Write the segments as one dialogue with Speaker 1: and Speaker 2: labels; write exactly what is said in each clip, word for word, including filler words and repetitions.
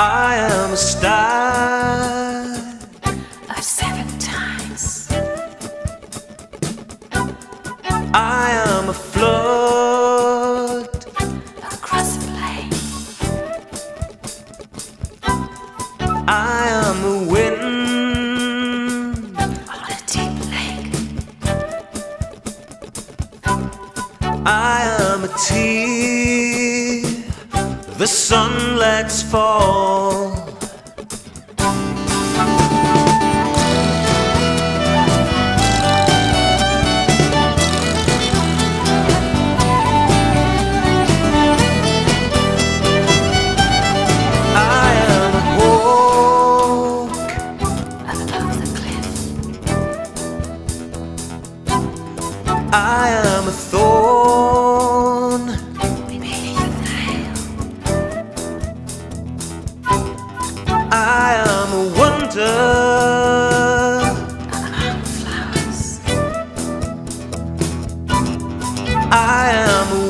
Speaker 1: I am a star
Speaker 2: of seven times.
Speaker 1: I am a flood
Speaker 2: across the plain.
Speaker 1: I am a wind
Speaker 2: on a deep lake.
Speaker 1: I am a tear the sun lets fall. I am a thorn
Speaker 2: beneath the veil.
Speaker 1: I am a wonder
Speaker 2: among flowers.
Speaker 1: I am a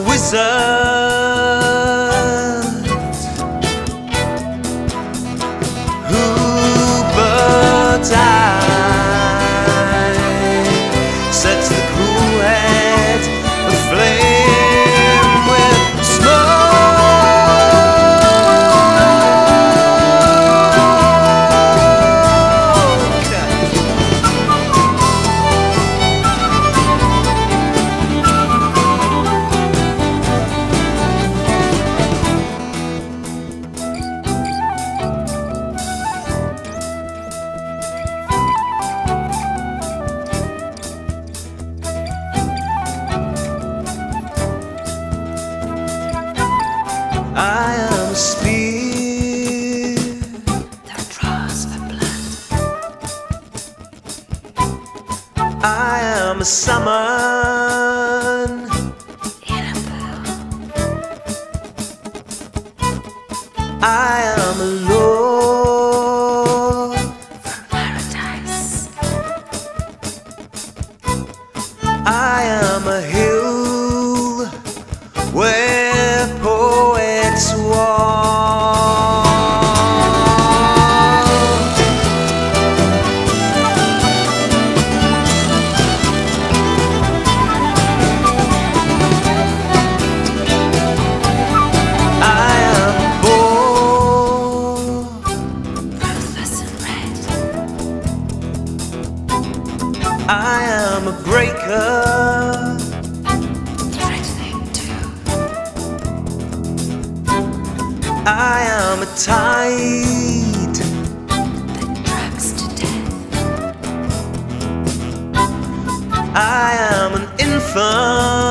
Speaker 1: wizard who but I sets the cool head aflame with I am a spear
Speaker 2: that draws for blood.
Speaker 1: I am a salmon
Speaker 2: in a pool.
Speaker 1: I am a lord
Speaker 2: from paradise.
Speaker 1: I am a hill where poets walk. I am bold,
Speaker 2: Ruthless and red.
Speaker 1: I am a breaker,
Speaker 2: threatening too.
Speaker 1: I am a tide
Speaker 2: that drags to death.
Speaker 1: I am an infant